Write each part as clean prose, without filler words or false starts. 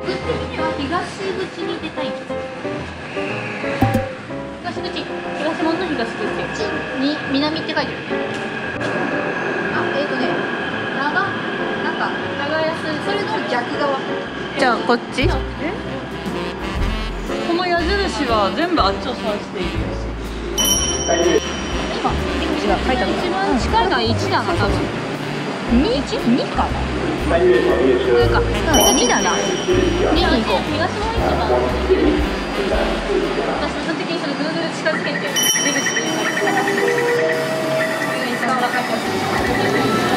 的には東口に出たいんです。東口、東門の東口に南って書いてるね。あ、長安、それの逆側。 じゃあこっち？ この矢印は全部あっちを指している今、違う、書いてある。一番近いのは1だな、多分。2かな。これか。2だな。2に行こう。東の市場。私の的にその Google 近づけて出口に行く。一番分かりやすい。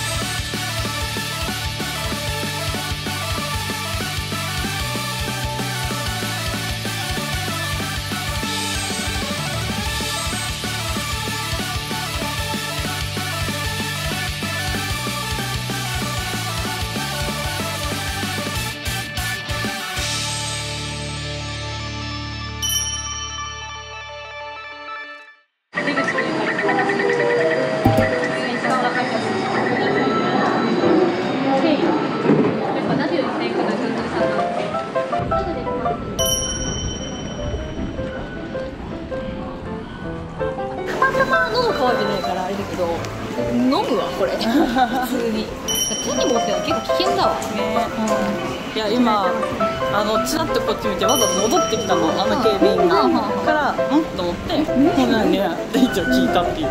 喉乾いてないからあれだけど飲むわこれ普通に手に持ってるの結構危険だわね。 いや今ちらっとこっち見てわざと戻ってきたの、警備員がからと思って「もう何ね」って一応聞いたっていう。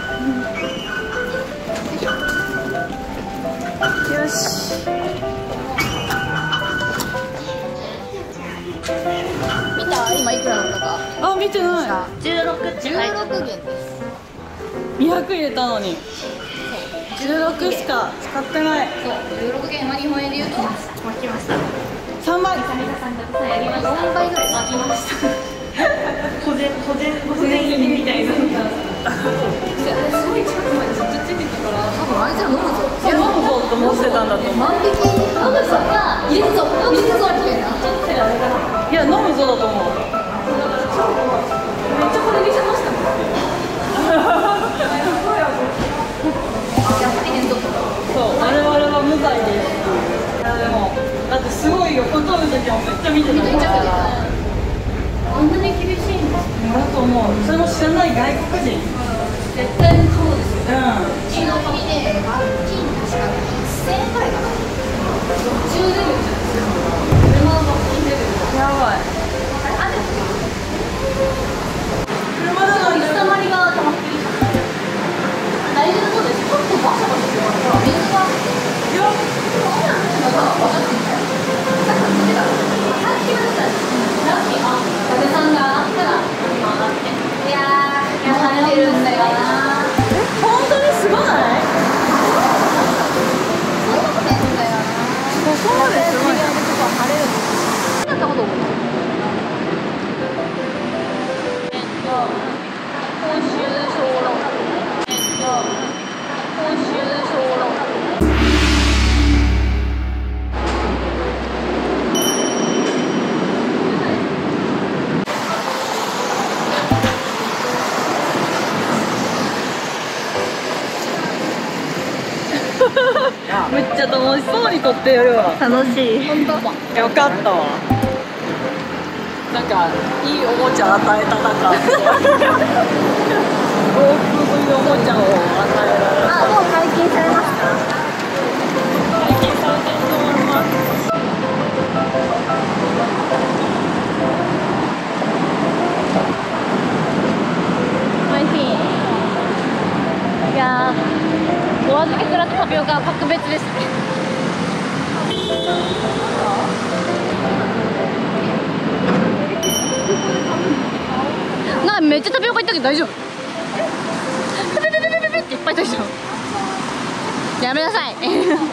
よし見た？今いくらなのか。 あ、見てない。 16元です。 200入れたのに16しか使ってない。 そう、16元は日本円で言うと巻きました。 3倍。 4倍ぐらい巻きました。 小銭入りみたいな。 すごい近くまでずっとついてたから、多分あいつら飲むぞ。 飲むぞと思ってたんだと思う。 万引き飲むぞ入れるぞみたいな。 いや、飲むぞだと思う。めっちゃこれ見せましたもん。そう、我々は無罪です。いやでも、だってすごいよ、これ撮るときもめっちゃ見てたから。 あんなに厳しいんだ。 だと思う。それも知らない外国人。 絶対にそうですよ。 うちの国で罰金確か8000円くらいかな。60レベルじゃないですか。車の罰金レベル。 ん。やばい。 あるっていう。 車だの水たまりが溜まってる。大事なことです。ちょっとバシャバシャしてますから水が。 いや、 なんか分かってみたい。さっき言ってた。さっきまでだ。ラッキー、風さんがあったら今上がって。いやー、晴れてるんだよな。 本当にすごない？ そうなんだよな。 ここまですごい。 晴れるんです。なんだこと思う。今週小論。今週小論。 めっちゃ楽しそうに撮ってやるわ。 楽しい。 本当。 よかったわ。なんかいいおもちゃ与えただか。大きいおもちゃを与えられた。 もう解禁されました。 解禁されてると思います。 おいしい。いやー、お預けすらタピオカ格別ですね。めっちゃタピオカいったけど大丈夫？ペペペペペペペっていっぱいいたでしょ。やめなさい。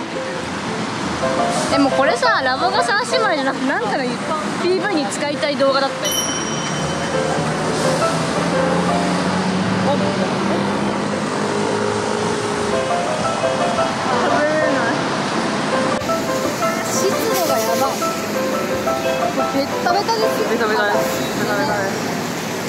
でもこれさ、ラボガ3姉妹じゃなくてなんかの PV に使いたい動画だったよ。湿度がやばい。ベッタベタですよ。 ベタベタです。ベタベタです。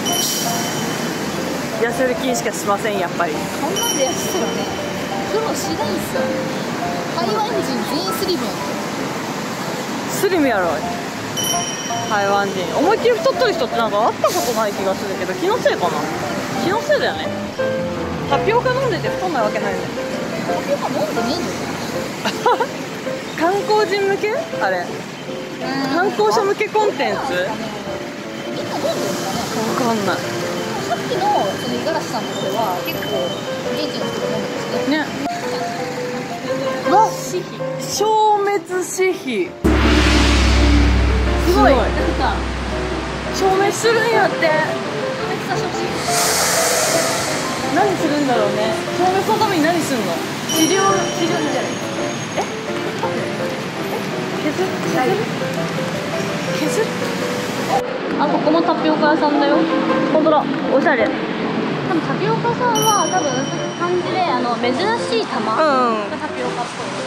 痩せる気しかしません、やっぱり。 こんなんで痩せたらね、苦労しないんすよ。台湾人全員スリムやん。 ススリムやろ台湾人。思いっきり太ってる人ってなんか会ったことない気がするけど、気のせいかな。気のせいだよね。タピオカ飲んでて太んないわけないよね。 タピオカ飲んでね観光人向けあれ、観光者向けコンテンツ。 みんな飲んでるんですかね。 わかんないさっきのその五十嵐さんのところは結構現地の人が飲んでますね。 ね。わ、消滅死碑すごい。消滅するんやって。何するんだろうね。消滅のために何すんの。治療じゃない。削る。 あ、ここもタピオカ屋さんだよ。 本当だ、おしゃれ。 多分タピオカさんは多分感じで珍しい玉がタピオカっぽい。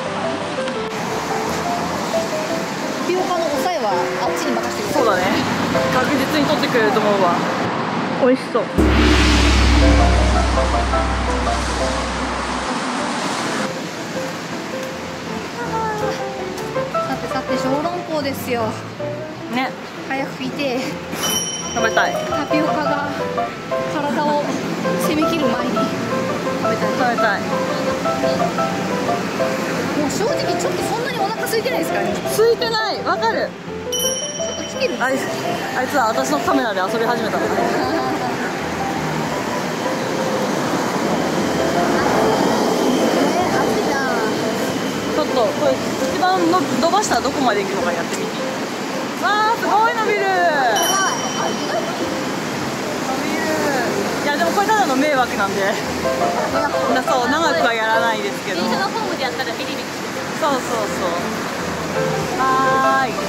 タピオカの抑えはあっちに任せてください。 そうだね。確実に取ってくれると思うわ。美味しそう。 さてさて小籠包ですよ。 ね。 早く食いて。 食べたい。 タピオカが体を攻めきる前に食べたい。 食べたい。 もう正直ちょっとそんなにお腹空いてないですからね。 空いてない。わかる。 ちょっと来てるんですよ。 あいつは私のカメラで遊び始めたのね。 暑いな。 ちょっとこれ一番伸ばしたらどこまで行くのかやってみて。わー、すごい伸びる。伸びる。いやでもこれただの迷惑なんでそう長くはやらないですけど。 電車のホームでやったらビリビリしてる。 そうそうそう。はーい。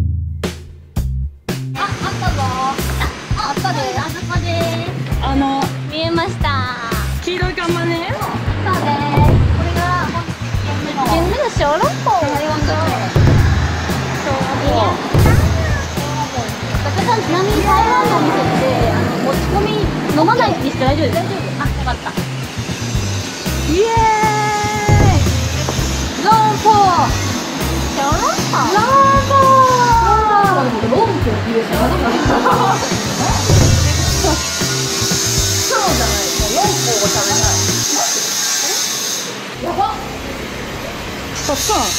あったぞ。あったで。 あそこで見えました。 黄色い看板ね。 そうです。これが現目の小籠包台湾だね。 ちなみに台湾のお店って持ち込み飲まないにして大丈夫ですか？大丈夫。あ、よかった。 イエーイ。 小籠包。小籠包。 ロンポっていうし初めて聞いた。 そうじゃない。もう4個を食べたい。 やばっ。 たくさん。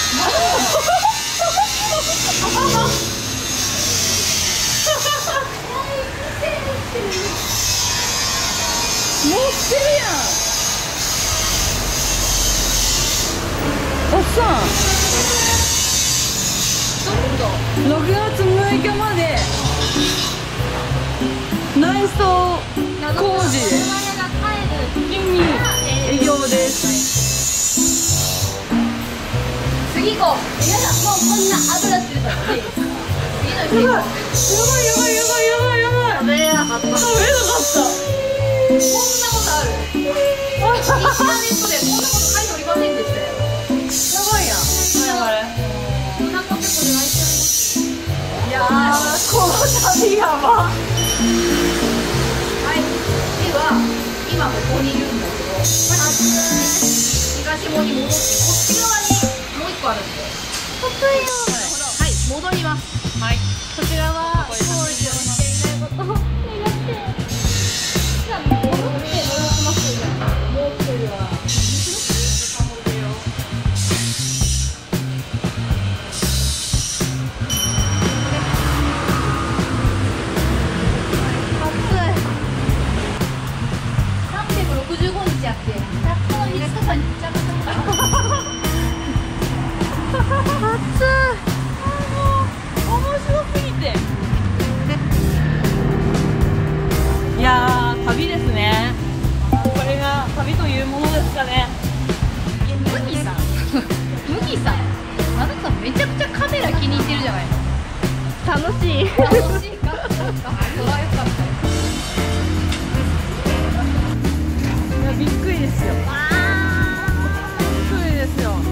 持ってるやん。おっさん。6月6日まで内装工事に営業です。 次行こう。皆さんもうこんな油してるからいいです。次の日。 やばい。食べれなかった。 こんなことある。インターネットでこんなこと書いておりませんでしたよ。 やばいやん。 こんなことでないですよ。 いやー、この旅やば。 はい。では今ここにいるんだけど、東門に戻ってこっち側にもう一個あるんで。はい、戻ります。はい。 こちらは工事をしていないことを願って。じゃあ戻って戻しますよ。 もう一人は。365日やって、たったの5日間にちゃんと面白すぎて。いやー、旅ですね。これが旅というものですかね。 麦さんあなためちゃくちゃカメラ気に入ってるじゃないの。 楽しい。 楽しいか。それはよかった。 いや、びっくりですよ。びっくりですよ。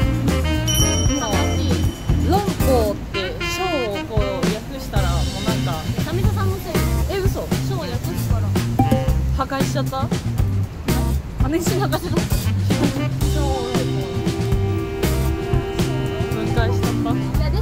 論法って章をこう訳したらもうなんか上田さんのせい。 嘘。 賞を訳すから。 破壊しちゃった。 姉に任せた。 章を分解しちゃった。 いやで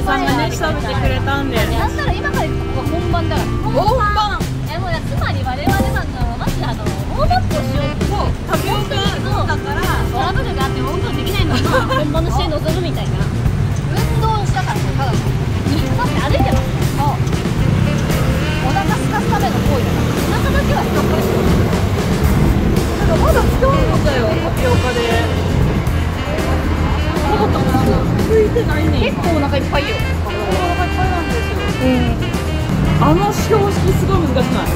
さんがね調べてくれたんで。 なんなら今から行くとこが本番だから。 本番。 もうつまり我々なんかはマジでウォームアップをしようって。 そうタピオカだからトラブルがあって運動できないのが本番の試合に臨むみたいな運動をしたからね。ただのだって歩いてます。そうお腹すかすための行為だから。お腹だけは人を殺してる。 なんかまだ使うのだよタピオカで。ついてないね。 結構お腹いっぱいよ。 お腹いっぱいなんですよ。あの標識すごい難しくない？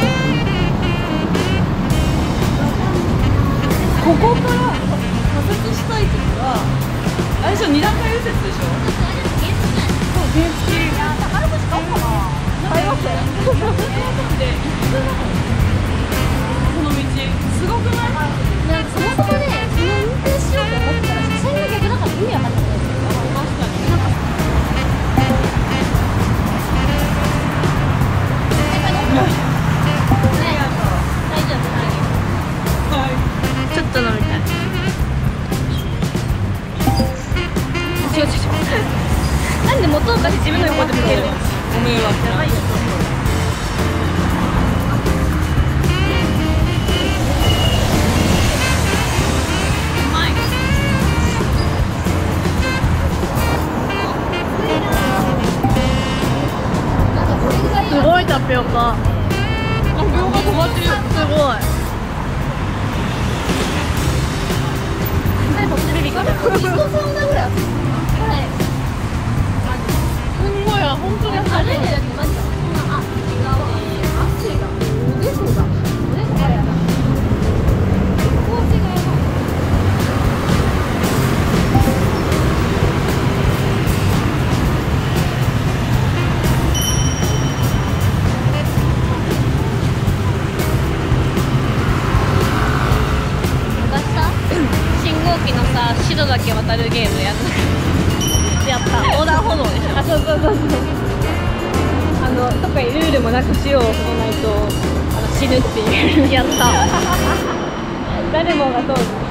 ここから左折したいときはあれでしょ、2段階右折でしょ。そう原付。 いや宝くじ買おうかな。買いますよ。 でこの道すごくない？ なんかそもそもね、その運転しようと思ったら車線が逆だから意味わかんない。 確かに。 なんか大丈夫。ちょっと飲みたい。違う。なんで元岡で自分の横で向けるの？ ご迷惑やばいよ。すごいタピオカ。タピオカ止まってる。すごい。 水のサウナぐらい。 すごいや、本当に歩いてるだけマジで。あ、違う。汗がおでこが。おでこがやだ。こう違う。 白だけ渡るゲームやった横断歩道でしょ。あ、そう特にルールもなく塩を踏まないと死ぬっていうやった誰もが通る。